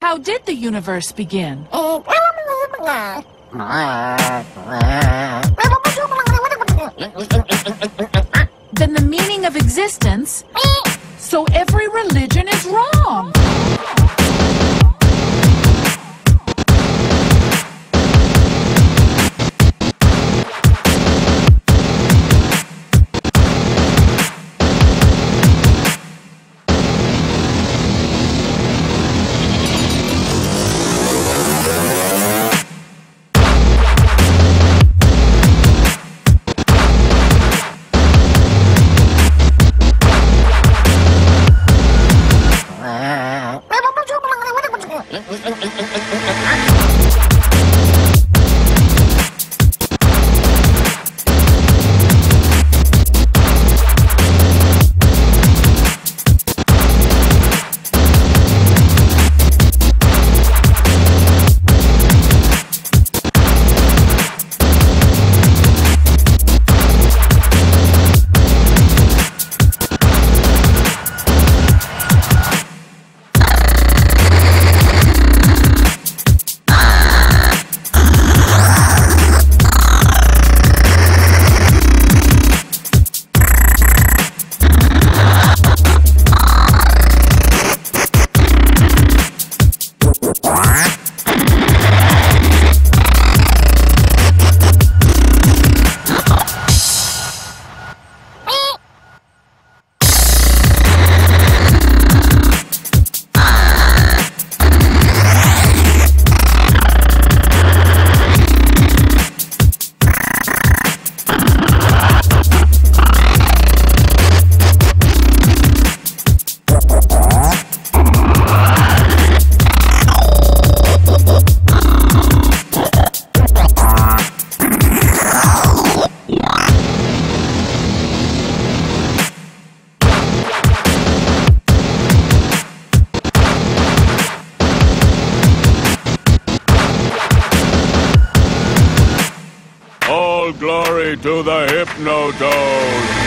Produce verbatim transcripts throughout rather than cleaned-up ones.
How did the universe begin? Then the meaning of existence, so every religion is wrong. All glory to the Hypnotoad!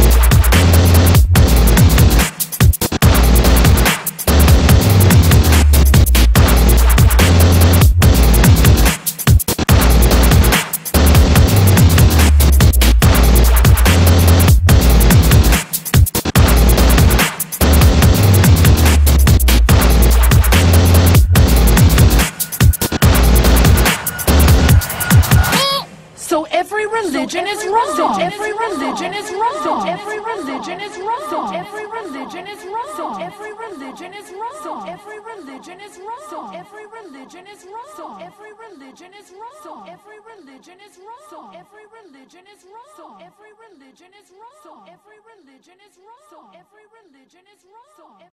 So every religion is wrong. Every religion is wrong. Every religion is wrong. Every religion is wrong. Every religion is wrong. Every religion is wrong. Every religion is wrong. Every religion is wrong. Every religion is wrong. Every religion is wrong. Every religion is wrong. Every religion is wrong. Every religion is wrong.